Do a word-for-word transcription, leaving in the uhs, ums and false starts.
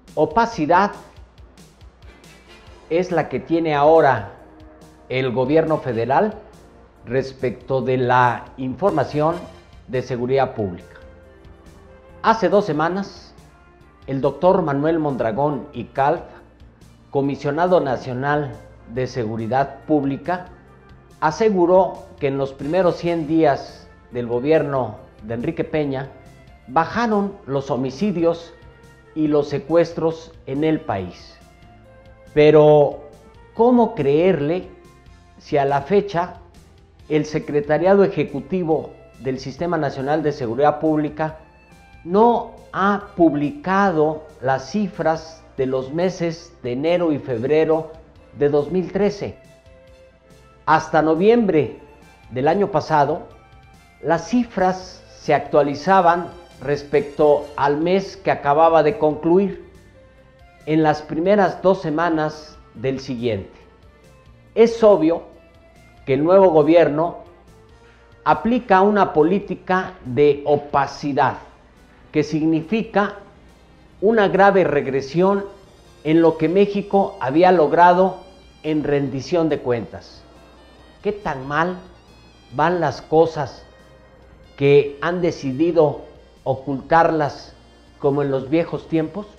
Opacidad es la que tiene ahora el gobierno federal respecto de la información de seguridad pública. Hace dos semanas, el doctor Manuel Mondragón y Calv, comisionado nacional de seguridad pública, aseguró que en los primeros cien días del gobierno de Enrique Peña bajaron los homicidios y los secuestros en el país. Pero, ¿cómo creerle si a la fecha el Secretariado Ejecutivo del Sistema Nacional de Seguridad Pública no ha publicado las cifras de los meses de enero y febrero de dos mil trece? Hasta noviembre del año pasado, las cifras se actualizaban respecto al mes que acababa de concluir en las primeras dos semanas del siguiente. Es obvio que el nuevo gobierno aplica una política de opacidad, que significa una grave regresión en lo que México había logrado en rendición de cuentas. ¿Qué tan mal van las cosas que han decidido ocultarlas como en los viejos tiempos?